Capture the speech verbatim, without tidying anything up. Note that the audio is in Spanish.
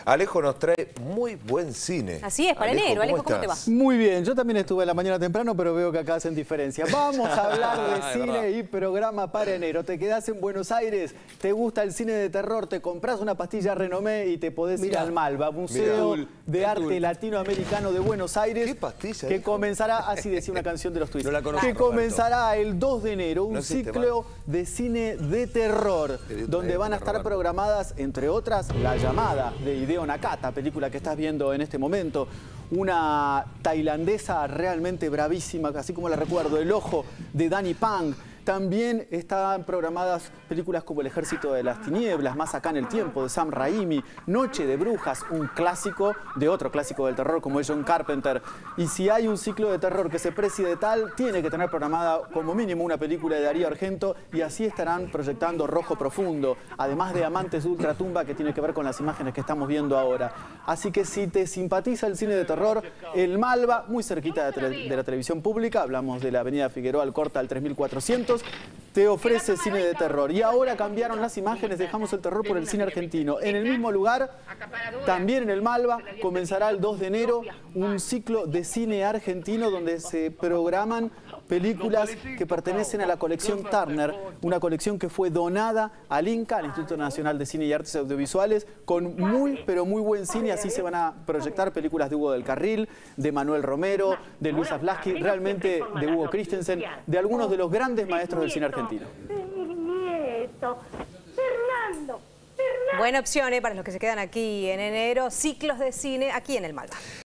Alejo nos trae muy buen cine. Así es, para Alejo, enero. ¿cómo Alejo, ¿cómo te va? estás? Muy bien, yo también estuve en la mañana temprano, pero veo que acá hacen diferencia. Vamos a hablar de Ah, es cine verdad. y programa para enero. Te quedás en Buenos Aires, te gusta el cine de terror, te compras una pastilla Renomé y te podés ir Mirá. al Malva, Museo Mirá. de Qué Arte cool. Latinoamericano de Buenos Aires. ¿Qué pastilla, Que hijo? comenzará, así decía una canción de los Twists, No la conozco, que Roberto. comenzará el dos de enero, un No existe ciclo de cine de terror, De- donde de- van a de estar Roberto. programadas, entre otras, La Llamada, de Hideo Nakata, película que estás viendo en este momento. Una tailandesa realmente bravísima, así como la recuerdo, El Ojo, de Danny Pang. También están programadas películas como El Ejército de las Tinieblas, Más acá en el tiempo, de Sam Raimi, Noche de Brujas, un clásico de otro clásico del terror como es John Carpenter. Y si hay un ciclo de terror que se precie de tal, tiene que tener programada como mínimo una película de Darío Argento, y así estarán proyectando Rojo Profundo, además de Amantes de Ultratumba, que tiene que ver con las imágenes que estamos viendo ahora. Así que si te simpatiza el cine de terror, el Malva, muy cerquita de, tele- de la televisión pública, hablamos de la avenida Figueroa Alcorta al tres mil cuatrocientos, te ofrece cine de terror. Y ahora cambiaron las imágenes, dejamos el terror por el cine argentino. En el mismo lugar, también en el Malva, comenzará el dos de enero un ciclo de cine argentino donde se programan películas que pertenecen a la colección Turner, una colección que fue donada al INCA, al Instituto Nacional de Cine y Artes Audiovisuales, con muy, pero muy buen cine. Así se van a proyectar películas de Hugo del Carril, de Manuel Romero, de Luis Aflasky, realmente de Hugo Christensen, de algunos de los grandes maestros del cine argentino. Mi nieto, Fernando, Fernando. Buena opción, ¿eh? Para los que se quedan aquí en enero. Ciclos de cine aquí en el Malva.